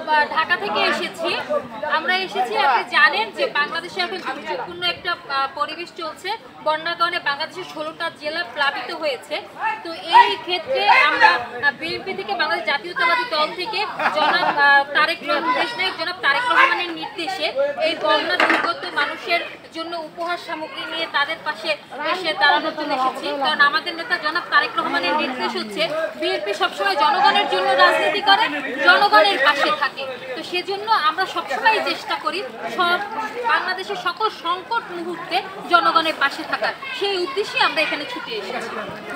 ঢাকা থেকে এসেছি। আমরা এসেছি, আপনি জানেন যে বাংলাদেশে এখন দুর্যোগপূর্ণ একটা পরিবেশ চলছে। বন্যার কারণে বাংলাদেশের 16টা জেলা প্লাবিত হয়েছে। তো এই ক্ষেত্রে আমরা বিএনপি থেকে বাংলাদেশ জাতীয়তাবাদী দল থেকে জনাব তারেক রহমানের নির্দেশে এই বন্যা দুর্গত মানুষের জন্য উপহার সামগ্রী নিয়ে তাদের পাশে এসে দাঁড়ানোর জন্য এসেছি। কারণ আমাদের নেতা জনাব তারেক রহমানের নির্দেশ হচ্ছে বিএনপি সবসময় জনগণের জন্য রাজনীতি করে, জনগণের পাশে থাকে। তো সেজন্য আমরা সবসময় চেষ্টা করি বাংলাদেশের সকল সংকট মুহূর্তে জনগণের পাশে থাকার। সেই উদ্দেশ্যে আমরা এখানে ছুটে এসেছি।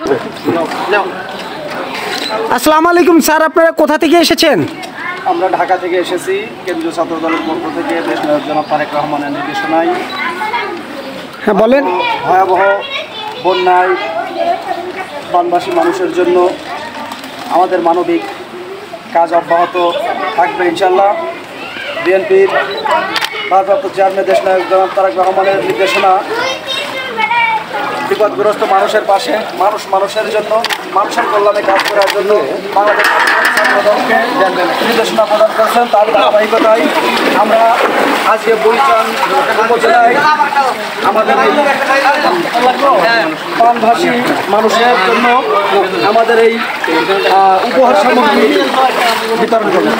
আসসালামু আলাইকুম স্যার, আপনারা কোথা থেকে এসেছেন? আমরা ঢাকা থেকে এসেছি। কেন্দ্রীয় ছাত্র দলের পক্ষ থেকে দেশ নায়ক জনাব তারেক রহমানের নির্দেশনায় হ্যাঁ বলেন। ভয়াবহ বন্যায় বানবাসী মানুষের জন্য আমাদের মানবিক কাজ অব্যাহত থাকবে ইনশাল্লাহ। বিএনপির ভারপ্রাপ্ত চেয়ারম্যান দেশ নায়ক জনাব তারেক রহমানের নির্দেশনা বিপদগ্রস্ত মানুষের পাশে, মানুষের জন্য, মানুষের কল্যাণে কাজ করার জন্য বাংলাদেশ ছাত্রদলকে নির্দেশনা প্রদান করেছেন। তার ধারাবাহিকতায় আমরা আজকে বৈচান উপজেলায় আমাদের এই বানভাসী মানুষের জন্য আমাদের এই উপহার সামগ্রী বিতরণ করব।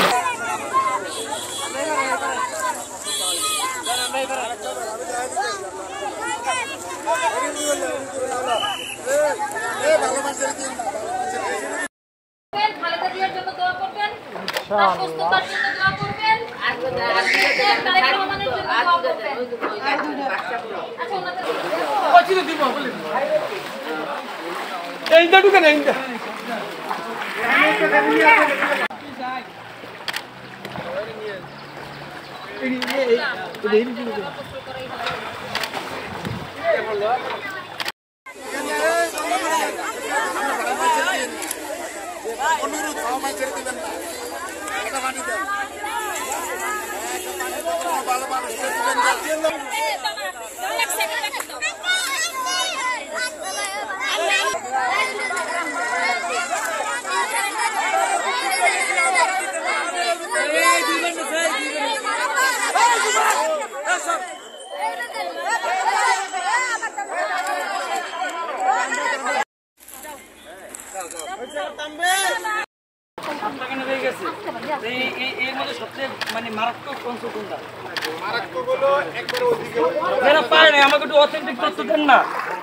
মারাত্মক হলো একবারে ওদিকে যারা পায় না, আমাকে একটু অথেন্টিক তথ্য দেন না।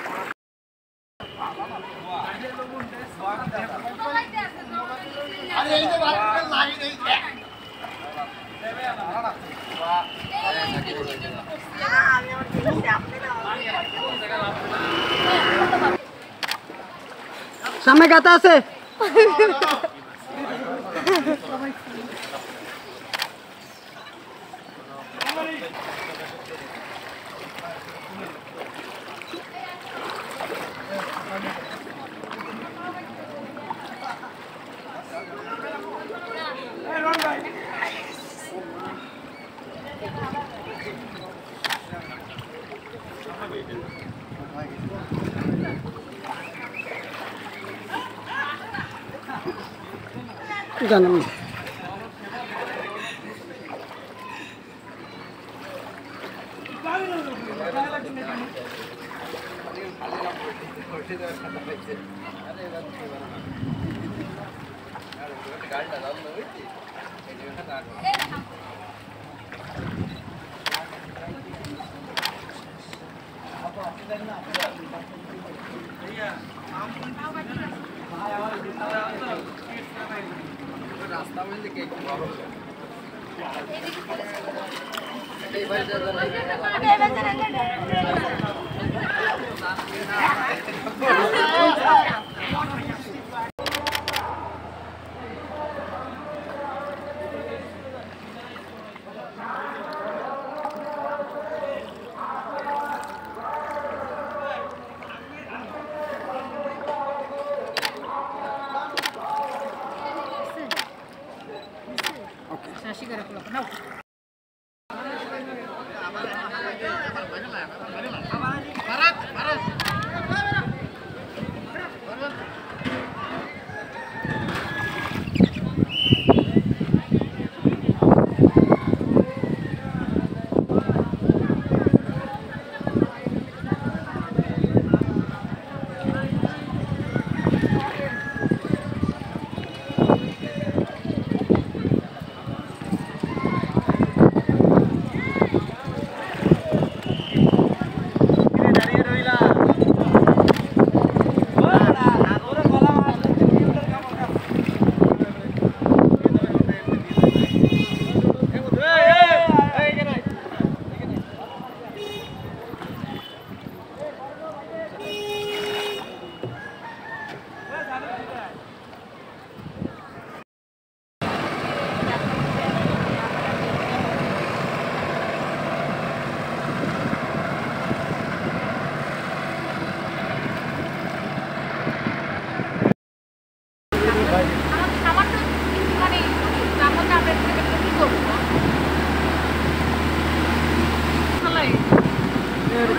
সামনে গাতা আছে। জানান রাস্তা বলতে কে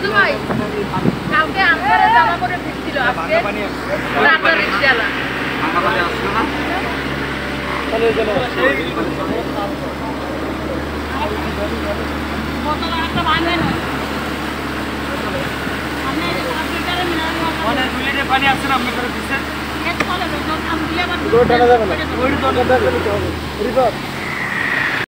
দুদু ভাই কালকে আন্ধারে জামা পরে ভিড়ছিল আজকে রান্না রিক্সাওয়ালা বোতল একটা ভাঙে না মানে 2 লিটার পানি আছে না আপনি করে দিচ্ছেন এক কলে লোক আম দিলে আবার টাকা যাবে না।